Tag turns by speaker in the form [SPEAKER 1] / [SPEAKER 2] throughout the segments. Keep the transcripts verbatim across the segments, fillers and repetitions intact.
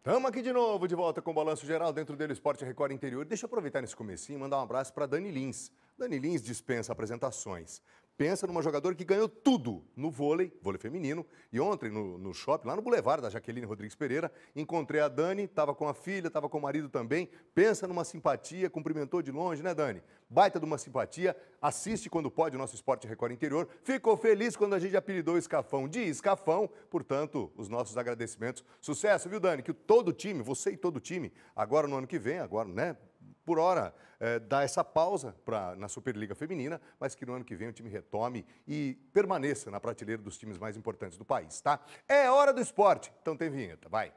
[SPEAKER 1] Estamos aqui de novo, de volta com o Balanço Geral, dentro dele Esporte Record Interior. Deixa eu aproveitar nesse comecinho e mandar um abraço para Dani Lins. Dani Lins dispensa apresentações. Pensa numa jogadora que ganhou tudo no vôlei, vôlei feminino. E ontem, no, no shopping, lá no Boulevard da Jaqueline Rodrigues Pereira, encontrei a Dani, estava com a filha, estava com o marido também. Pensa numa simpatia, cumprimentou de longe, né, Dani? Baita de uma simpatia, assiste quando pode o nosso Esporte Record Interior. Ficou feliz quando a gente apelidou o Escafão de Escafão. Portanto, os nossos agradecimentos. Sucesso, viu, Dani? Que todo o time, você e todo o time, agora no ano que vem, agora, né? Por hora, é, dá essa pausa pra, na Superliga Feminina, mas que no ano que vem o time retome e permaneça na prateleira dos times mais importantes do país, tá? É hora do esporte, então tem vinheta, vai!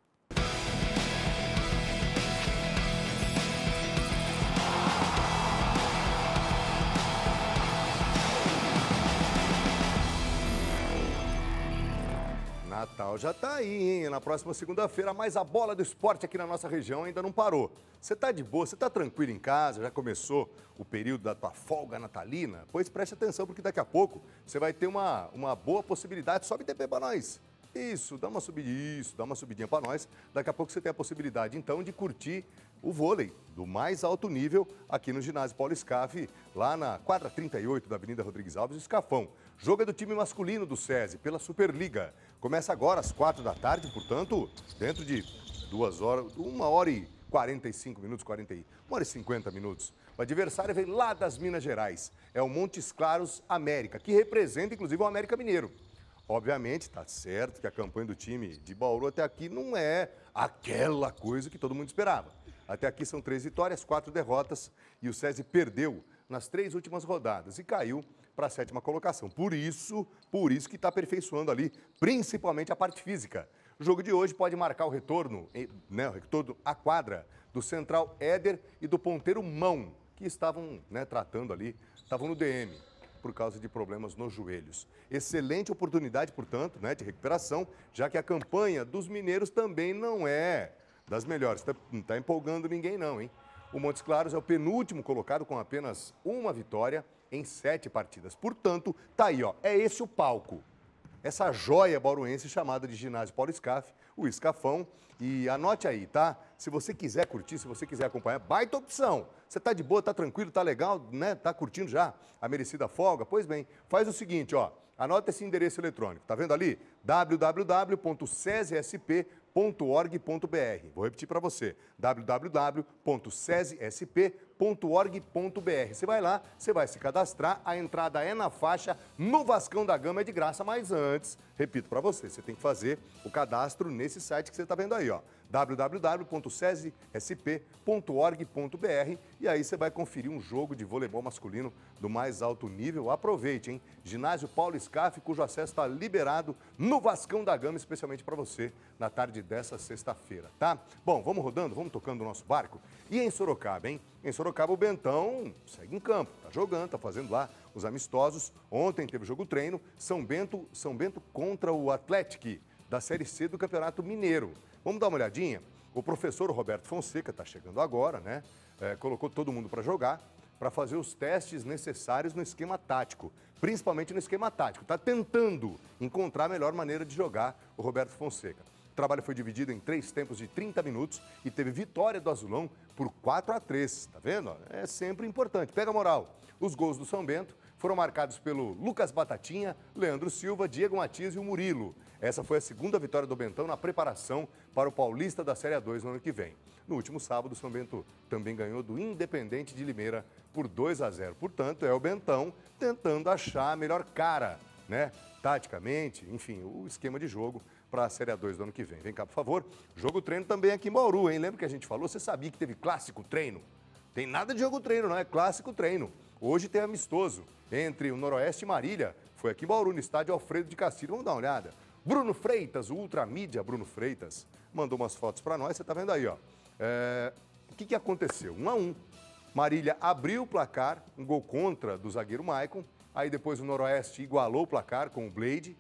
[SPEAKER 1] Natal já tá aí, hein? Na próxima segunda-feira, mas a bola do esporte aqui na nossa região ainda não parou. Você tá de boa, você tá tranquilo em casa, já começou o período da tua folga natalina? Pois preste atenção, porque daqui a pouco você vai ter uma, uma boa possibilidade. Sobe T P pra nós. Isso, dá uma subidinha, isso, dá uma subidinha pra nós. Daqui a pouco você tem a possibilidade, então, de curtir o vôlei do mais alto nível aqui no ginásio Paulo Scaff, lá na quadra trinta e oito da Avenida Rodrigues Alves, o Escafão. Jogo é do time masculino do SESI, pela Superliga. Começa agora às quatro da tarde, portanto, dentro de duas horas, uma hora e quarenta e cinco minutos, quarenta e uma hora e cinquenta minutos. O adversário vem lá das Minas Gerais. É o Montes Claros América, que representa, inclusive, o América Mineiro. Obviamente, está certo que a campanha do time de Bauru até aqui não é aquela coisa que todo mundo esperava. Até aqui são três vitórias, quatro derrotas, e o SESI perdeu nas três últimas rodadas e caiu para a sétima colocação. Por isso, por isso que está aperfeiçoando ali, principalmente a parte física. O jogo de hoje pode marcar o retorno, né, o retorno à quadra do central Éder e do ponteiro Mão, que estavam, né, tratando ali, estavam no D M por causa de problemas nos joelhos. Excelente oportunidade, portanto, né, de recuperação, já que a campanha dos mineiros também não é das melhores. Tá, não está empolgando ninguém não, hein? O Montes Claros é o penúltimo colocado com apenas uma vitória em sete partidas. Portanto, tá aí, ó, é esse o palco. Essa joia bauruense chamada de ginásio Paulo Scaff, o Escafão. E anote aí, tá? Se você quiser curtir, se você quiser acompanhar, baita opção. Você tá de boa, tá tranquilo, tá legal, né? Tá curtindo já a merecida folga? Pois bem, faz o seguinte, ó. Anota esse endereço eletrônico, tá vendo ali? w w w ponto sesesp ponto org ponto b r. Vou repetir para você, w w w ponto sesesp ponto org ponto b r. Você vai lá, você vai se cadastrar, a entrada é na faixa, no Vascão da Gama é de graça, mas antes, repito para você, você tem que fazer o cadastro nesse site que você está vendo aí, ó, w w w ponto sesesp ponto org ponto b r, e aí você vai conferir um jogo de voleibol masculino do mais alto nível. Aproveite, hein? Ginásio Paulo Scaff, cujo acesso está liberado no Vascão da Gama, especialmente para você, na tarde dessa sexta-feira, tá? Bom, vamos rodando, vamos tocando o nosso barco. E em Sorocaba, hein? Em Sorocaba, o Bentão segue em campo, tá jogando, tá fazendo lá os amistosos. Ontem teve jogo treino, São Bento, São Bento contra o Atlético, da Série C do Campeonato Mineiro. Vamos dar uma olhadinha? O professor Roberto Fonseca está chegando agora, né? É, colocou todo mundo para jogar, para fazer os testes necessários no esquema tático, principalmente no esquema tático. Está tentando encontrar a melhor maneira de jogar o Roberto Fonseca. O trabalho foi dividido em três tempos de trinta minutos e teve vitória do Azulão por quatro a três, tá vendo? É sempre importante, pega a moral. Os gols do São Bento foram marcados pelo Lucas Batatinha, Leandro Silva, Diego Matias e o Murilo. Essa foi a segunda vitória do Bentão na preparação para o Paulista da Série A dois no ano que vem. No último sábado, o São Bento também ganhou do Independente de Limeira por dois a zero. Portanto, é o Bentão tentando achar a melhor cara, né? Taticamente, enfim, o esquema de jogo para a Série A dois do ano que vem. Vem cá, por favor. Jogo treino também aqui em Bauru, hein? Lembra que a gente falou? Você sabia que teve clássico treino? Tem nada de jogo treino, não é clássico treino. Hoje tem amistoso entre o Noroeste e Marília. Foi aqui em Bauru, no estádio Alfredo de Castilho. Vamos dar uma olhada. Bruno Freitas, o ultramídia Bruno Freitas, mandou umas fotos para nós. Você tá vendo aí, ó. É... O que, que aconteceu? Um a um. Marília abriu o placar, um gol contra do zagueiro Maicon. Aí depois o Noroeste igualou o placar com o Blade.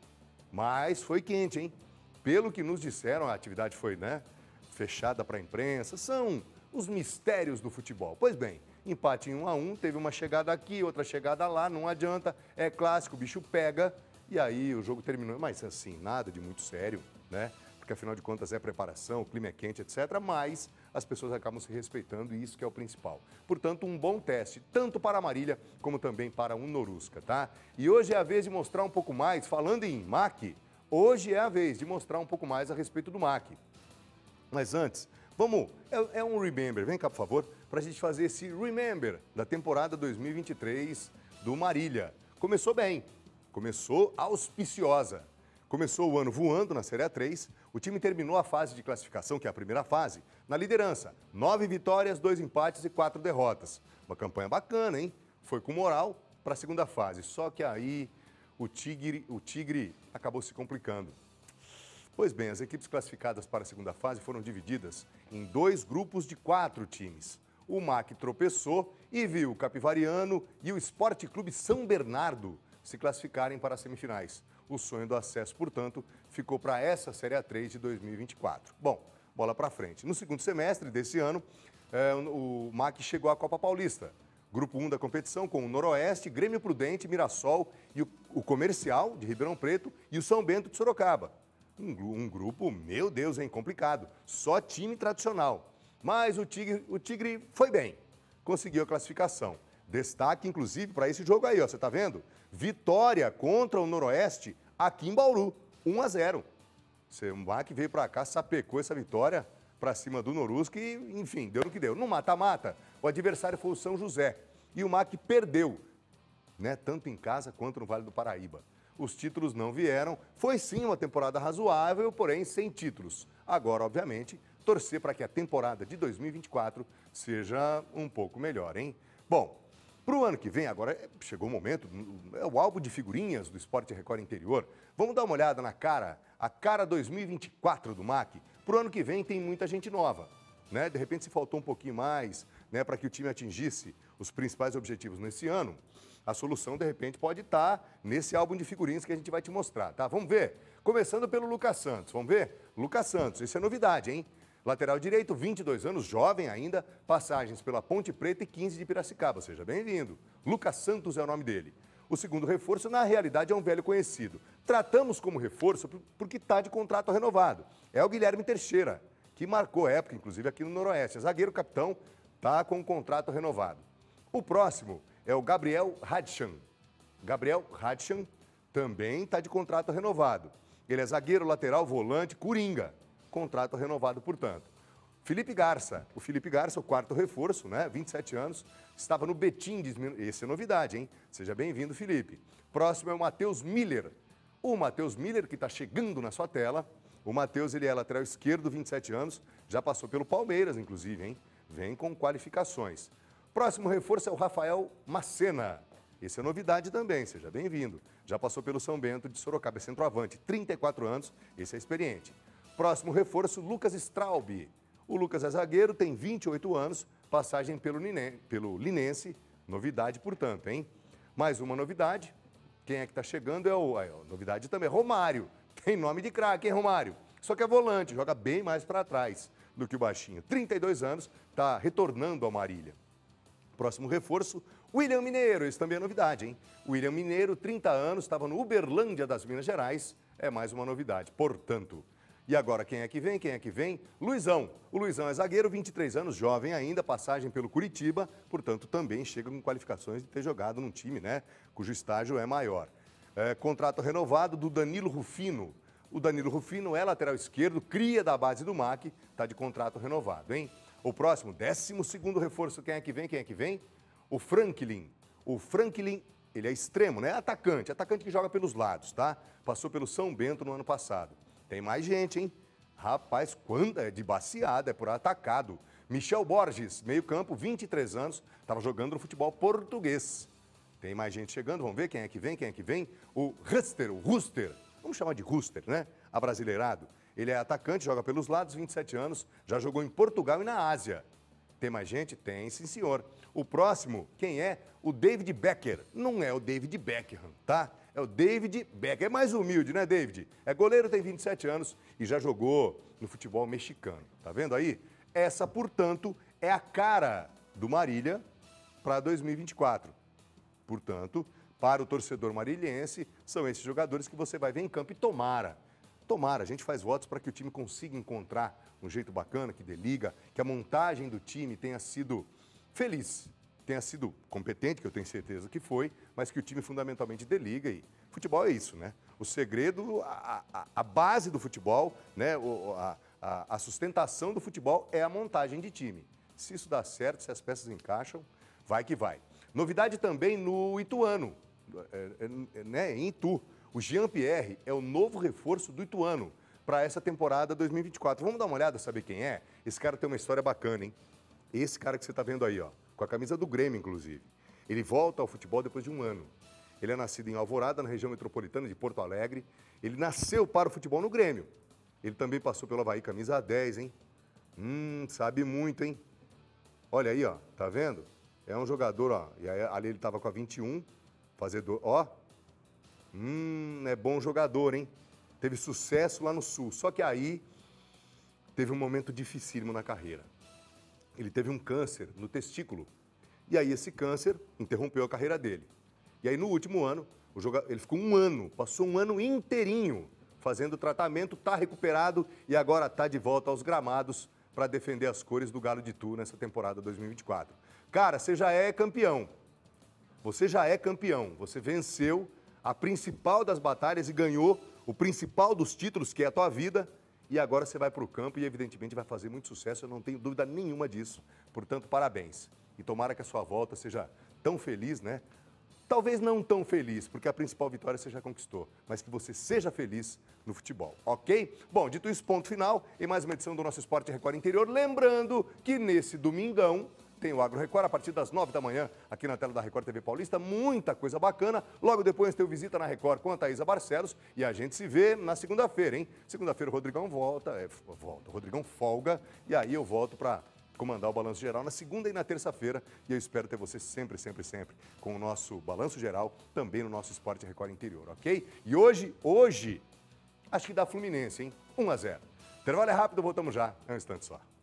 [SPEAKER 1] Mas foi quente, hein? Pelo que nos disseram, a atividade foi, né, fechada para a imprensa. São os mistérios do futebol. Pois bem, empate em um a um, teve uma chegada aqui, outra chegada lá, não adianta, é clássico, o bicho pega, e aí o jogo terminou. Mas assim, nada de muito sério, né? porque afinal de contas é preparação, o clima é quente, etcétera. Mas as pessoas acabam se respeitando e isso que é o principal. Portanto, um bom teste, tanto para a Marília como também para o Norusca, tá? E hoje é a vez de mostrar um pouco mais, falando em M A C, hoje é a vez de mostrar um pouco mais a respeito do M A C. Mas antes, vamos, é, é um remember, vem cá por favor, para a gente fazer esse remember da temporada dois mil e vinte e três do Marília. Começou bem, começou auspiciosa. Começou o ano voando na Série A três, o time terminou a fase de classificação, que é a primeira fase, na liderança. Nove vitórias, dois empates e quatro derrotas. Uma campanha bacana, hein? Foi com moral para a segunda fase, só que aí o Tigre, o Tigre acabou se complicando. Pois bem, as equipes classificadas para a segunda fase foram divididas em dois grupos de quatro times. O M A C tropeçou e viu o Capivariano e o Esporte Clube São Bernardo se classificarem para as semifinais. O sonho do acesso, portanto, ficou para essa Série A três de dois mil e vinte e quatro. Bom, bola para frente. No segundo semestre desse ano, eh, o M A C chegou à Copa Paulista. Grupo um da competição com o Noroeste, Grêmio Prudente, Mirassol e o, o Comercial de Ribeirão Preto e o São Bento de Sorocaba. Um, um grupo, meu Deus, hein, complicado. Só time tradicional. Mas o Tigre, o Tigre foi bem, conseguiu a classificação. Destaque, inclusive, para esse jogo aí, ó, você tá vendo? Vitória contra o Noroeste aqui em Bauru, um a zero. O M A C veio para cá, sapecou essa vitória para cima do Norusca e, enfim, deu no que deu. No mata-mata, o adversário foi o São José e o M A C perdeu, né, tanto em casa quanto no Vale do Paraíba. Os títulos não vieram, foi sim uma temporada razoável, porém sem títulos. Agora, obviamente, torcer para que a temporada de dois mil e vinte e quatro seja um pouco melhor, hein? Bom, para o ano que vem, agora chegou o momento, é o álbum de figurinhas do Esporte Record Interior. Vamos dar uma olhada na cara, a cara dois mil e vinte e quatro do M A C. Para o ano que vem tem muita gente nova, né? De repente, se faltou um pouquinho mais, né, para que o time atingisse os principais objetivos nesse ano, a solução, de repente, pode estar nesse álbum de figurinhas que a gente vai te mostrar, tá? Vamos ver? Começando pelo Lucas Santos, vamos ver? Lucas Santos, isso é novidade, hein? Lateral direito, vinte e dois anos, jovem ainda, passagens pela Ponte Preta e quinze de Piracicaba, seja bem-vindo. Lucas Santos é o nome dele. O segundo reforço, na realidade, é um velho conhecido. Tratamos como reforço porque está de contrato renovado. É o Guilherme Teixeira, que marcou época, inclusive, aqui no Noroeste. É zagueiro capitão, está com um contrato renovado. O próximo é o Gabriel Radchan. Gabriel Radchan também está de contrato renovado. Ele é zagueiro, lateral, volante, coringa. Contrato renovado, portanto. Felipe Garça. O Felipe Garça, o quarto reforço, né? vinte e sete anos, estava no Betim. Essa é novidade, hein? Seja bem-vindo, Felipe. Próximo é o Matheus Miller. O Matheus Miller, que está chegando na sua tela. O Matheus, ele é lateral esquerdo, vinte e sete anos, já passou pelo Palmeiras, inclusive, hein? Vem com qualificações. Próximo reforço é o Rafael Macena. Esse é novidade também, seja bem-vindo. Já passou pelo São Bento de Sorocaba, é centroavante, trinta e quatro anos, esse é experiente. Próximo reforço, Lucas Straub. O Lucas é zagueiro, tem vinte e oito anos, passagem pelo, Nine, pelo Linense, novidade, portanto, hein? Mais uma novidade, quem é que está chegando é o... A novidade também, Romário. Tem nome de craque, hein, Romário? Só que é volante, joga bem mais para trás do que o baixinho. trinta e dois anos, está retornando ao Marília. Próximo reforço, William Mineiro, isso também é novidade, hein? William Mineiro, trinta anos, estava no Uberlândia das Minas Gerais, é mais uma novidade, portanto. E agora, quem é que vem? Quem é que vem? Luizão. O Luizão é zagueiro, vinte e três anos, jovem ainda, passagem pelo Curitiba, portanto, também chega com qualificações de ter jogado num time, né, cujo estágio é maior. É, contrato renovado do Danilo Rufino. O Danilo Rufino é lateral esquerdo, cria da base do M A C, está de contrato renovado, hein? O próximo, décimo segundo reforço, quem é que vem? Quem é que vem? O Franklin. O Franklin, ele é extremo, né? Atacante, atacante que joga pelos lados, tá? Passou pelo São Bento no ano passado. Tem mais gente, hein? Rapaz, quando é de baseada, é por atacado. Michel Borges, meio campo, vinte e três anos, estava jogando no futebol português. Tem mais gente chegando, vamos ver quem é que vem, quem é que vem? O Ruster, o Ruster, vamos chamar de Ruster, né? Abrasileirado. Ele é atacante, joga pelos lados, vinte e sete anos, já jogou em Portugal e na Ásia. Tem mais gente? Tem, sim, senhor. O próximo, quem é? O David Becker. Não é o David Beckham, tá? É o David Becker. É mais humilde, né, David? É goleiro, tem vinte e sete anos e já jogou no futebol mexicano. Tá vendo aí? Essa, portanto, é a cara do Marília para dois mil e vinte e quatro. Portanto, para o torcedor marilhense, são esses jogadores que você vai ver em campo e tomara. tomara, a gente faz votos para que o time consiga encontrar um jeito bacana, que dê liga, que a montagem do time tenha sido feliz, tenha sido competente, que eu tenho certeza que foi, mas que o time fundamentalmente dê liga. E futebol é isso, né? O segredo, a, a, a base do futebol, né? O, a, a, a sustentação do futebol é a montagem de time. Se isso dá certo, se as peças encaixam, vai que vai. Novidade também no Ituano, é, é, né? Em Itu. O Jean-Pierre é o novo reforço do Ituano para essa temporada dois mil e vinte e quatro. Vamos dar uma olhada, saber quem é? Esse cara tem uma história bacana, hein? Esse cara que você está vendo aí, ó, com a camisa do Grêmio, inclusive. Ele volta ao futebol depois de um ano. Ele é nascido em Alvorada, na região metropolitana de Porto Alegre. Ele nasceu para o futebol no Grêmio. Ele também passou pelo Avaí, camisa dez, hein? Hum, sabe muito, hein? Olha aí, ó, tá vendo? É um jogador, ó, e aí, ali ele estava com a vinte e um, fazedor, ó. Hum, é bom jogador, hein? Teve sucesso lá no Sul, só que aí teve um momento dificílimo na carreira. Ele teve um câncer no testículo, e aí esse câncer interrompeu a carreira dele. E aí no último ano, o jogador, ele ficou um ano, passou um ano inteirinho fazendo tratamento, está recuperado e agora está de volta aos gramados para defender as cores do Galo de Itu nessa temporada dois mil e vinte e quatro. Cara, você já é campeão, você já é campeão, você venceu a principal das batalhas e ganhou o principal dos títulos, que é a tua vida, e agora você vai para o campo e evidentemente vai fazer muito sucesso, eu não tenho dúvida nenhuma disso. Portanto, parabéns. E tomara que a sua volta seja tão feliz, né? Talvez não tão feliz, porque a principal vitória você já conquistou, mas que você seja feliz no futebol, ok? Bom, dito isso, ponto final, em mais uma edição do nosso Esporte Record Interior. Lembrando que nesse domingão tem o Agro Record a partir das nove da manhã, aqui na tela da Record T V Paulista. Muita coisa bacana. Logo depois tem o Visita na Record com a Thaisa Barcelos. E a gente se vê na segunda-feira, hein? Segunda-feira o Rodrigão volta, é, volta, o Rodrigão folga. E aí eu volto para comandar o Balanço Geral na segunda e na terça-feira. E eu espero ter você sempre, sempre, sempre com o nosso Balanço Geral, também no nosso Esporte Record Interior, ok? E hoje, hoje, acho que dá Fluminense, hein? um a zero. Intervalo é rápido, voltamos já. É um instante só.